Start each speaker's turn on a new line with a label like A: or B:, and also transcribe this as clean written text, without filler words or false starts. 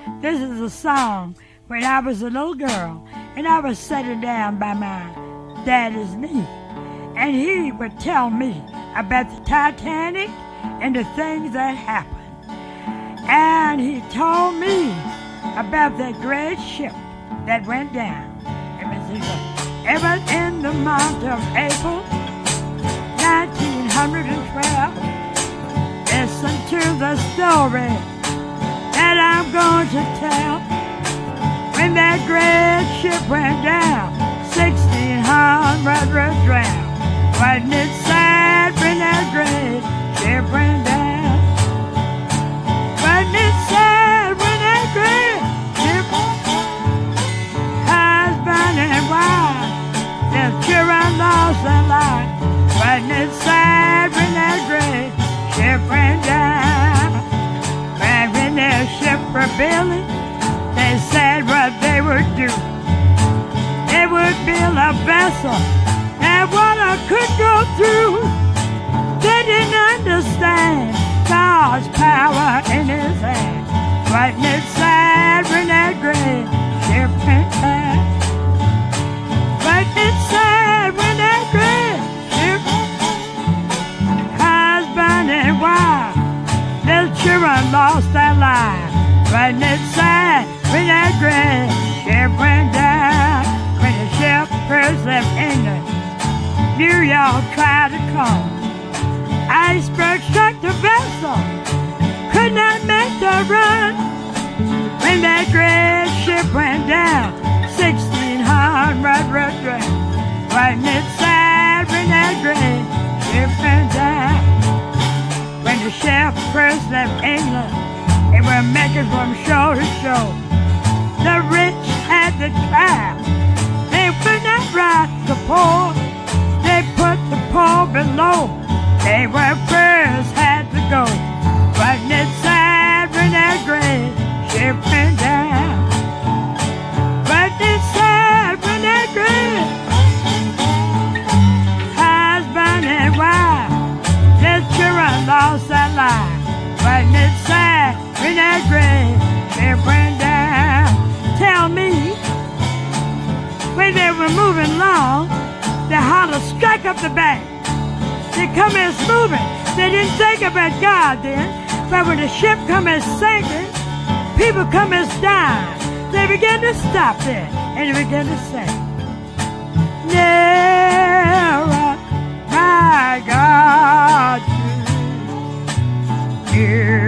A: This is a song when I was a little girl and I was sitting down by my daddy's knee, and he would tell me about the Titanic and the things that happened. And he told me about that great ship that went down. It was in the month of April, 1912. Listen to the story that I'm going to tell. When that great ship went down, 1,600 were drowned. Wasn't it sad when that great ship went down? Wasn't it sad when that great ship went down? Husband and wife, their children lost their life. Wasn't it sad when that great ship went down? And when their ship were building, they said what they would do. They would build a vessel that water could go through. They didn't understand God's power in His hand. Wasn't it sad when that great ship went down? Wasn't it sad when that great ship went down? Husband and wife, their children lost their lives. Wasn't it sad when that great ship went down? When the ship first left England, New York tried to come. Iceberg struck the vessel, could not make the run. When that great ship went down, 1,600 were drowned. Wasn't it sad when that great ship went down? When the ship first left England, they were making from shore to shore. The rich had the cloud, they would not rise the poor. They put the poor below, they were first had to go. Wasn't it sad when that great ship went down? Wasn't it sad when that great husband and wife, their children lost their lives? Wasn't it sad when that great ship went down? Tell me, when they were moving along, they hollered, strike up the bank. They come in moving. They didn't think about God then, but when the ship come in sinking, people come in dying. They began to stop there and they began to sing. Nearer, my God, to you.